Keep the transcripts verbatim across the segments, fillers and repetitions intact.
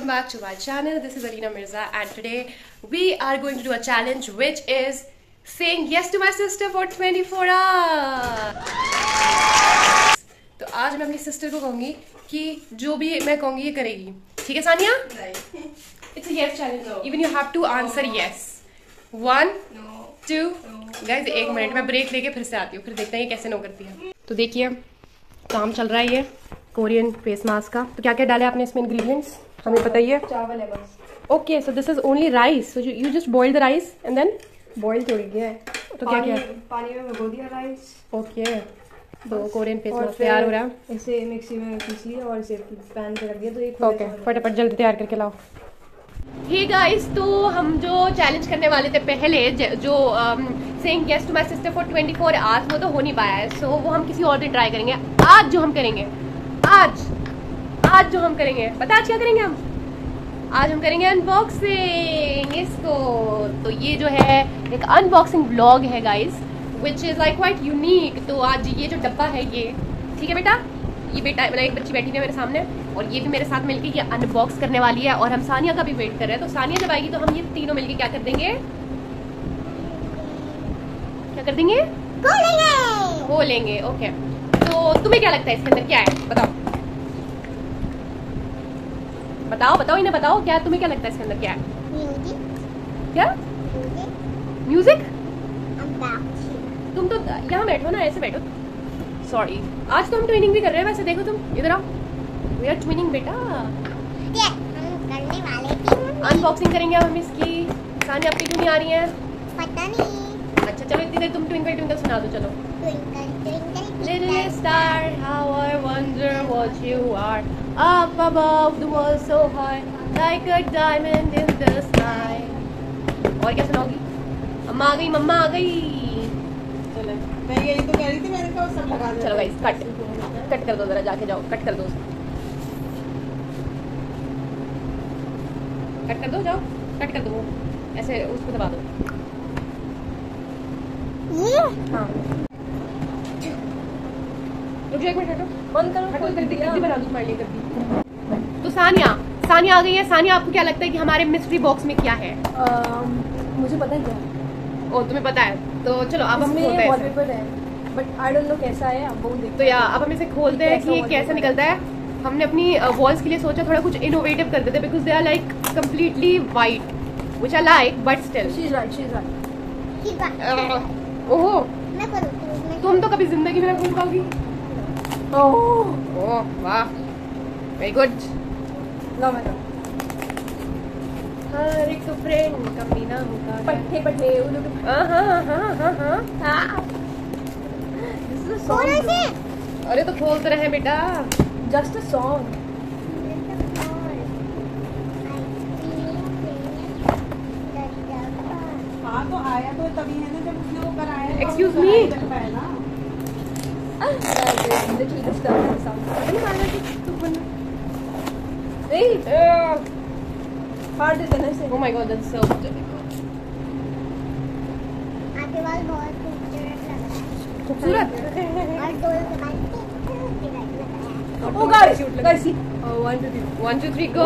back to my channel. This is Alina Mirza and today we are going to do a challenge which is saying yes to my sister for twenty-four hours. तो आज मैं अपनी sister को कहूँगी कि जो भी मैं कहूँगी ये करेगी. ठीक है Sania? It's a yes challenge. No. Even you have to answer yes. One, no. two. Guys no. एक मिनट मैं ब्रेक लेके फिर से आती हूँ, फिर देखते हैं ये कैसे नो करती है. तो देखिए काम चल रहा है ये कोरियन फेस मास्क का. तो क्या क्या डाले आपने इसमें इंग्रेडिएंट्स हमें बताइए. चावल है बस. Okay so this is only rice. So you just boil the rice and then boil थोड़ी गया है तो क्या क्या पानी में भिगो दिया राइस. ओके तो कोरियन फेस मास्क तैयार हो रहा है. इसे मिक्सी में पीस लिया और इसे पैन पे रख दिया. तो एक ओके फटाफट जल्दी तैयार करके लाओ. हे गाइस तो हम जो चैलेंज करने वाले थे पहले जो saying yes to my sister for twenty four hours वो तो हो नहीं पाया है. सो so, वो हम किसी और दिन ट्राई करेंगे. आज जो हम करेंगे आज आज जो हम करेंगे पता आज क्या करेंगे हम. आज हम करेंगे अनबॉक्सिंग इसको. तो ये जो है एक अनबॉक्सिंग व्लॉग है guys which is like quite unique. तो आज ये जो डब्बा है ये ठीक है बेटा, ये बेटा मतलब एक बच्ची बैठी है मेरे सामने और ये भी मेरे साथ मिलके ये अनबॉक्स करने वाली है. और हम सानिया का भी वेट कर रहे हैं. तो सानिया जब आएगी तो हम ये तीनों मिलके क्या कर देंगे क्या कर देंगे खोलेंगे खोलेंगे ओके. तो तुम्हें क्या लगता है इसके अंदर क्या है बताओ बताओ बताओ इन्हें बताओ क्या तुम्हें क्या लगता है इसके अंदर क्या है. म्यूजिक. क्या म्यूजिक. तुम तो यहाँ बैठो ना, ऐसे बैठो. सॉरी आज तो हम ट्विनिंग भी कर रहे हैं. वैसे देखो तुम इधर आओ. वी आर ट्विनिंग बेटा. करने वाले थे. अनबॉक्सिंग करेंगे अब हम इसकी. सानिया अपनी क्यों नहीं आ रही है पता नहीं. अच्छा चलो इतनी देर तुम ट्विंकल ट्विंकल सुना दो. चलो Little star, how I wonder what you are, up above the world so high, like a diamond in the sky. और क्या सुनाओगी. अम्मा आ गई, मम्मा आ गई. चलो मैं यही तो कह रही थी. मैंने कहा सब लगा दो. चलो गाइस कट कट कर दो जरा. जाके जाओ कट कर दो कट कर दो जाओ कट कर दो. वो ऐसे उसको दबा दो. ये हाँ रुक जाओ एक मिनट. हटो बंद करो. हटो जल्दी जल्दी बना दो तुम्हारे लिए जल्दी. तो सानिया सानिया आ गई है. सानिया आपको क्या लगता है कि हमारे मिस्ट्री बॉक्स में क्या है. uh, मुझे पता है क्या. ओ तुम्हें पता है. तो चलो अब हम खोलते हैं. वॉलपेपर है बट आई डोंट नो कैसा है. अब वो देखते तो या अब हम इसे खोलते हैं कि ये कैसा निकलता है. हमने अपनी वॉल्स के लिए सोचा थोड़ा कुछ इनोवेटिव कर देते because they are like completely white which I like but still she is right she is right. ओहो तुम तो कभी जिंदगी में ना खोल पाओगी. ओह वाह वेरी गुड. लो मैं हर एक फ्रेंड कभी ना होगा. पट्टे पट्टे हाँ हाँ हाँ हाँ हाँ. This is a song. अरे तो खोलते रहे बेटा. Just a song. हाँ तो आया तो तभी है ना जब उसने वो कराया. Excuse me. Oh my god, that's so difficult. आपके बाल बहुत खूबसूरत. Oh guys, guys see. Oh one two three. One two three go.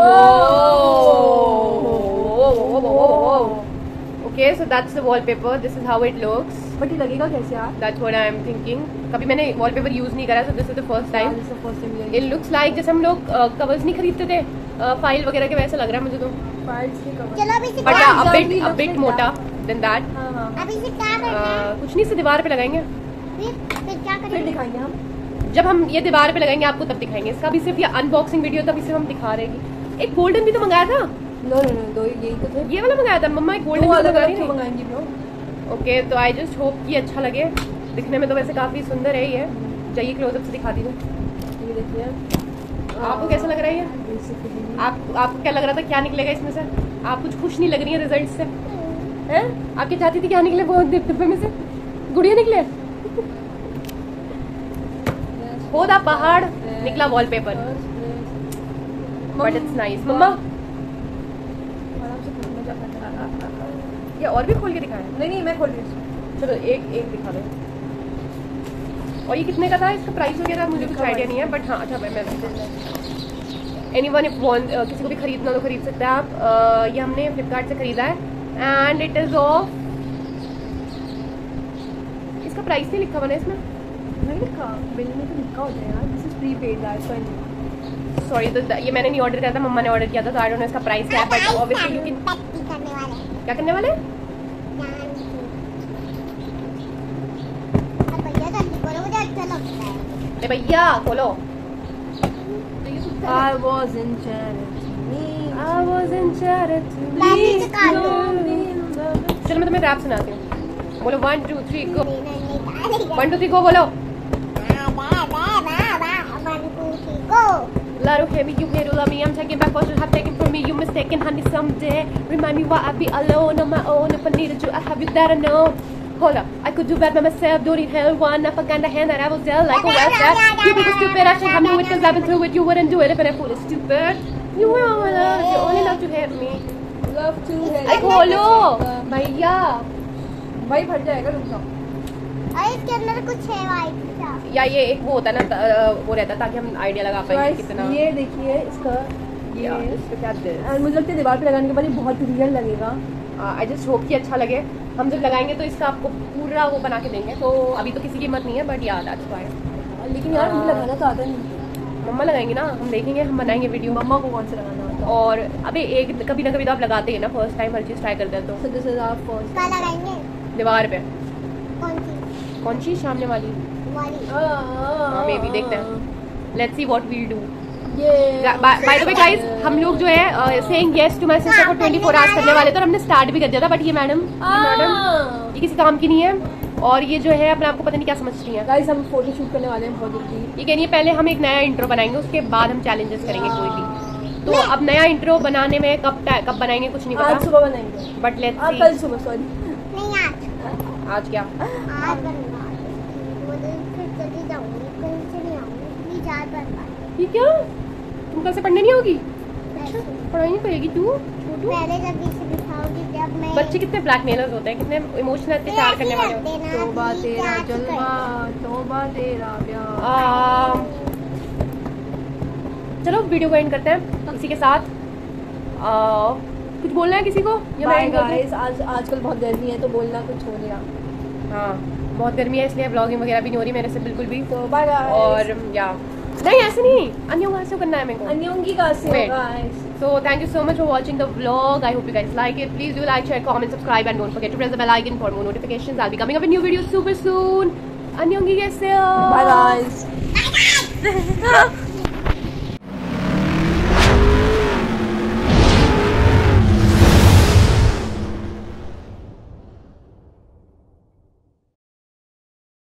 Okay, so that's the wallpaper. This is how it looks. But ये लगेगा कैसे यार. That's what I am thinking. कभी मैंने wallpaper use नहीं करा, so this is the first time. This is the first time. It looks like जैसे हम लोग कवर्स नहीं खरीदते थे फाइल वगैरह के वैसा लग रहा है मुझे तो. फाइल्स के कवर. चलो अभी से But yeah, a bit a bit मोटा than that. हाँ हाँ. अभी से क्या करना है. कुछ नहीं से दीवार पे लगाएंगे. फिर फिर क्या फिर करेंगे. दिखाएंगे हम. जब हम ये दीवार पे लगाएंगे आपको तब दिखाएंगे. इसका भी सिर्फ ये अनबॉक्सिंग वीडियो तभी सिर्फ हम दिखा रहे हैं. एक गोल्डन भी तो मंगाया था. नो नो नो दो यही तो थे. ये वाला मंगाया था मम्मा. एक गोल्डन वाला मंगा रही मंगाएंगे ब्रो. ओके तो आई जस्ट होप कि अच्छा लगे. दिखने में तो वैसे काफी सुंदर है ये. जाइए क्लोजअप से दिखा दीजिए. ये देखिए आपको कैसा लग रहा है ये. आप आपको क्या लग रहा था क्या निकलेगा इसमें से. आप कुछ खुश नहीं लग रही है रिजल्ट से हैं. आप क्या चाहती थी क्या निकले बहुत डिब्बे में से. गुड़िया निकले. होदा पहाड़ निकला wallpaper. But it's nice mamma. ये और भी खोल के दिखाएं. नहीं नहीं मैं खोल रही हूँ. चलो एक एक दिखा दो. और ये कितने का था. इसका प्राइस वगैरह मुझे कुछ आइडिया नहीं है बट हाँ अच्छा मैं मैं एनीवन इफ वांट किसी को भी खरीदना तो खरीद सकते हैं आप। uh, ये हमने फ्लिपकार्ट से खरीदा है एंड इट इज ऑफ, इसका प्राइस नहीं लिखा हुआ ना इसमें, नहीं लिखा, बिल में तो लिखा होता है यार, this is prepaid that's why. Sorry, तो ये मैंने नहीं ऑर्डर किया था, मम्मा ने ऑर्डर किया था, तो आई डोंट नो इसका प्राइस क्या है, बट ऑब्वियसली यू कैन। करने वाले क्या करने वाले? अब भैया जल्दी करो, मुझे अच्छा लगता है। अरे भैया खोलो। I was enchanted to meet I was enchanted to दादी meet से काट दो। you। चलो मैं तुम्हें रैप सुनाती हूँ। बोलो वन टू थ्री गो, नहीं नहीं नहीं वन टू थ्री गो बोलो। Love to hear me, you here to love me. I'm taking back what you have taken from me. You mistaken, honey, someday. Remind me why I be alone on my own. If I needed you, I have you that I know. Hold up, I could do bad by myself. Don't need help. One, I forgot the hand that I was dealt like a welfare. You people stupid, I should have knew it because I've been through it. You wouldn't do it if I fool is stupid. You were all love. You only love to hate me. love to I help। खोलो भैया। भाई फट जाएगा, रुक जाओ। अरे इसके अंदर कुछ है वाइट सा। या ये एक वो होता है ना, त- वो रहता है ताकि हम आइडिया लगा पाएंगे Guys, कितना। ये देखिए इसका, ये Yeah, इसका क्या दिल। और मुझे लगता है दीवार पे लगाने के बाद ये बहुत रियल लगेगा। आई जस्ट होप कि अच्छा लगे। हम जब लगाएंगे तो इसका आपको पूरा वो बना के देंगे, तो अभी तो किसी की हिम्मत नहीं है, बट याद दैट्स व्हाई। लेकिन यार मुझे हाँ। लगाना तो आता नहीं। मम्मा लगाएंगे ना, हम देखेंगे, हम बनाएंगे वीडियो। मम्मा को कौन सा लगाना आता है? और अबे एक कभी ना कभी तो आप लगाते हैं ना, फर्स्ट टाइम हर चीज़ ट्राई करते हैं तो। So this is our first। क्या लगाएंगे? दीवार पे कौन सी कौन सी सामने वाली? वाली? हाँ मे बी देखते हैं, let's see what will do. ये बाय द वे गाइस, हम लोग जो है saying yes to my sister को ट्वेंटी फोर आवर्स करने वाले थे और हमने स्टार्ट भी कर दिया था, बट ये मैडम मैडम ये किसी काम की नहीं है, और ये जो है अपने आपको पता नहीं क्या समझती है। गाइस हम फोटो शूट करने वाले हैं बहुत जल्दी। ये कह रही है पहले हम एक नया इंट्रो बनाएंगे, उसके बाद हम चैलेंजेस करेंगे कोई भी। तो अब नया इंट्रो बनाने में कब कब बनाएंगे कुछ नहीं आज पता, सुबह बनाएंगे। बट लेट्स आज सी। कल सुबह, सॉरी नहीं आज आज क्या? आज बनवा वो दिन फिर चली जाऊंगी, कल से नहीं आऊंगी, प्लीज आज बनवा। ये क्या? तुम कल से पढ़ने नहीं होगी? ऐसे। पढ़ाई नहीं करेगी तू छोटू? पहले जब इसे दिखाऊंगी जब मैं बच्चे कितने ब्लैकमेलर्स होते हैं, कितने इमोशनल अत्याचार करने वाले होते हैं। तौबा तेरा जलवा, तौबा तेरा प्यार। आ, चलो वीडियो को एंड करते हैं इसी के साथ। आ, कुछ बोलना है किसी को? या मैं बाय end कर दूं? गाइस, आज आजकल बहुत गर्मी है तो बोलना कुछ हो नहीं रहा। हाँ बहुत गर्मी है, इसलिए ब्लॉगिंग वगैरह भी नहीं हो रही मेरे से बिल्कुल भी। तो बाय गाइस। और या नहीं ऐसे नहीं, अन्यों कैसे करना है मेरे को। अन्योंगी का से Wait. Guys. So thank you so much for watching the vlog. I hope you guys like it. Please do like, share, comment, subscribe, and don't forget to press the bell icon for more notifications. I'll be coming up with new videos super soon. Annyeonggi kaise ho? Bye guys.